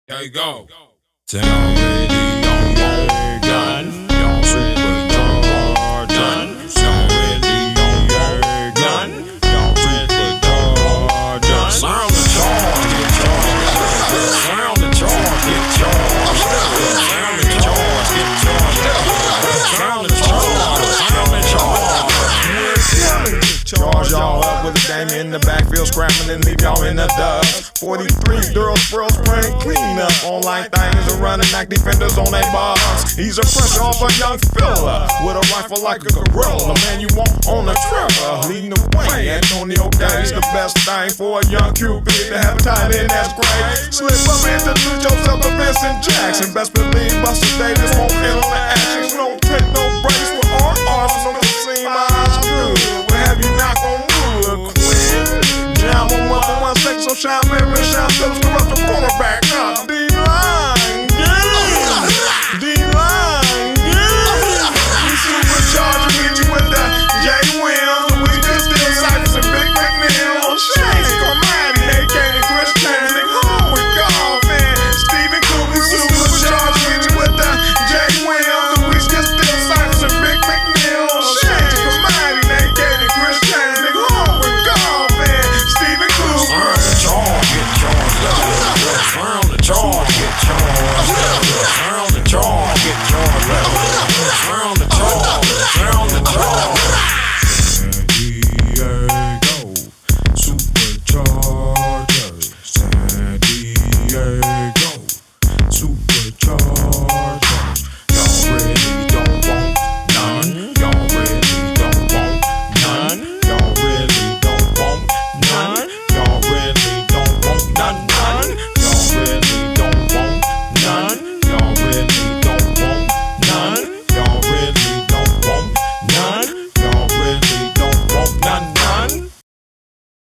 There you go. Sound ready on your gun. Y'all super done. Sound ready on your gun. Y'all super done. Sound the charge, get charged. Sound the charge, get charged. Sound the charge, get charged. Sound the charge, sound the charge. Charge y'all up with a game in the backfield, scrapping and leave y'all in the dust. 43 Durl Swirl spraying clean up on like things and running like defenders on their bars. He's a pressure off a young fella with a rifle like a gorilla. The man you want on the trigger, leading the way. Antonio Gates, the best thing for a young QB to have a tight end that's great. Slip up, introduce yourself to Vincent Jackson. Best believe Buster Davis won't handle the action. Don't take no breaks with RR from the scene. My eyes good. We'll have you knock on wood, Quinn. Jam on 1 second, so shine, baby, shine, Phillips, corrupt the quarterback. D-line, yeah. D-line, yeah. We supercharging, hit you with the J-Wills, and we just still Cyphers and Big McNeil. Shane, Cormani, AK, and Chris Chan, Nick home with golf, man. Stephen Cooper, supercharging, hit you with the J-Wills, and we just still Cyphers and Big McNeil. Shane, Cormani, AK, and Chris Chan, Nick home with golf, man. Stephen Cooper. Sound the charge, get charged up. Sound the charge, get charged up. Sound the charge, get charged up. Sound the charge, sound the charge. San Diego, superchargers. San Diego.